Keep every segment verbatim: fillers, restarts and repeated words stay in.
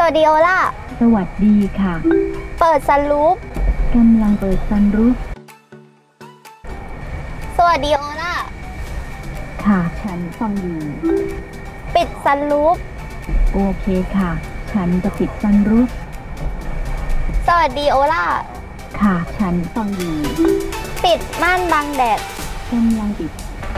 วัสดีโอล่าสวัสดีค่ะเปิดซันรูฟกำลังเปิดซันรูฟสวัสดีโอล่าค่ะฉันฟังอยู่ปิดซันรูฟโอเคค่ะฉันจะปิดซันรูฟสวัสดีโอล่าค่ะฉันฟังอยู่ปิดม่านบังแดดกำลังปิด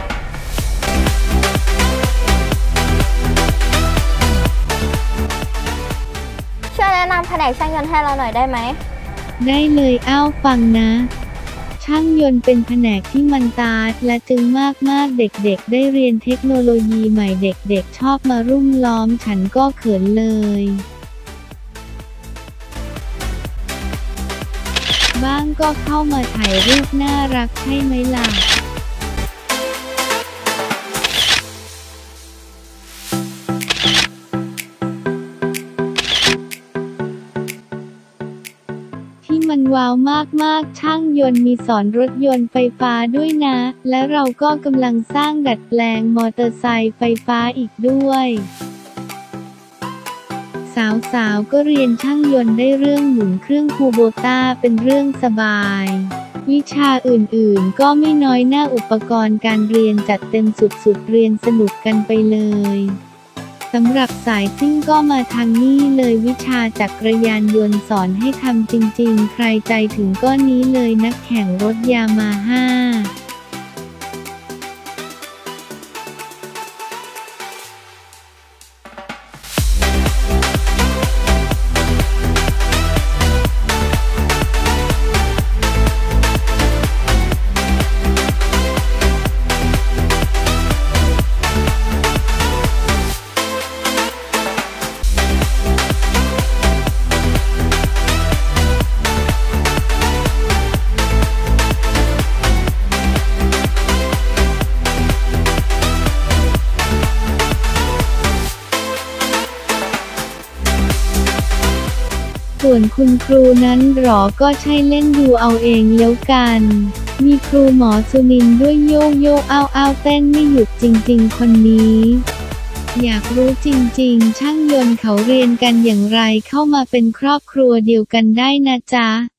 ช่วยแนะนำแผนกช่างยนต์ให้เราหน่อยได้ไหมได้เลยอ้าวฟังนะช่างยนต์เป็นแผนกที่มันตาดและจึงมากๆเด็กๆได้เรียนเทคโนโลยีใหม่เด็กๆชอบมารุ่มล้อมฉันก็เขินเลยบ้างก็เข้ามาถ่ายรูปน่ารักใช่ไหมล่ะที่มันว้าวมากๆช่างยนต์มีสอนรถยนต์ไฟฟ้าด้วยนะและเราก็กำลังสร้างดัดแปลงมอเตอร์ไซค์ไฟฟ้าอีกด้วยสาวๆก็เรียนช่างยนต์ได้เรื่องหมุนเครื่องคูโบต้าเป็นเรื่องสบายวิชาอื่นๆก็ไม่น้อยหน้าอุปกรณ์การเรียนจัดเต็มสุดๆเรียนสนุกกันไปเลยสำหรับสายซิ่งก็มาทางนี้เลยวิชาจักรยานยนต์สอนให้ทำจริงๆใครใจถึงก็นี้เลยนักแข่งรถยามาฮ่าส่วนคุณครูนั้นหรอก็ใช่เล่นดูเอาเองแล้วกันมีครูหมอสุนินด้วยโยโย่อ้าวอ้าวเต้นไม่หยุดจริงๆคนนี้อยากรู้จริงๆช่างยนต์เขาเรียนกันอย่างไรเข้ามาเป็นครอบครัวเดียวกันได้นะจ๊ะ